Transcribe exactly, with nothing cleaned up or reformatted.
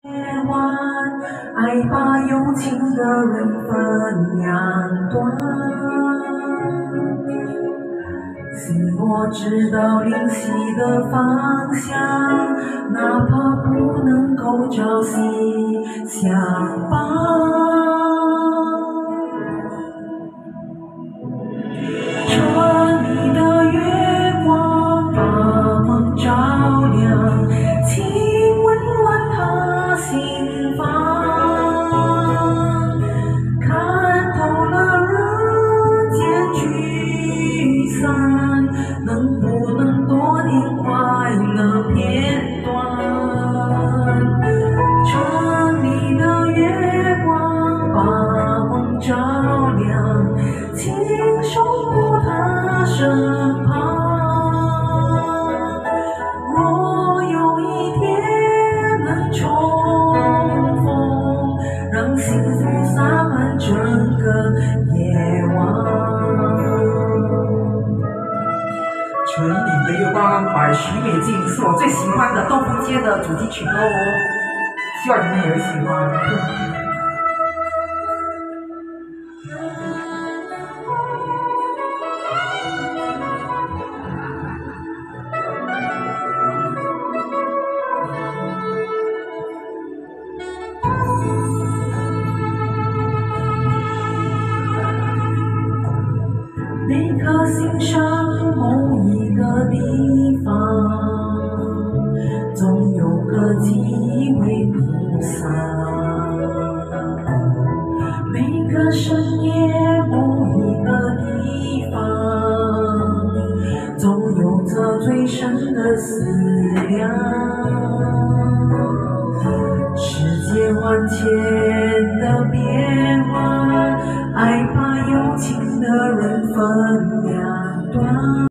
夜晚，爱把有情的人分两端。心若知道灵犀的方向，哪怕不能够朝夕相伴。城里的月光把梦照亮，请温暖他心房。看透了人间聚散，能不能多点快乐片段？城里的月光把梦照亮，请守护他身旁。若有一天能重逢，让幸福洒满整个夜晚。 城里的月光 by 许美静是我最喜欢的豆腐街的主题曲歌哦，希望你们也会喜欢。 每颗心上某一个地方，总有个机会菩萨。每个深夜某一个地方，总有着最深的思量。世界万千的变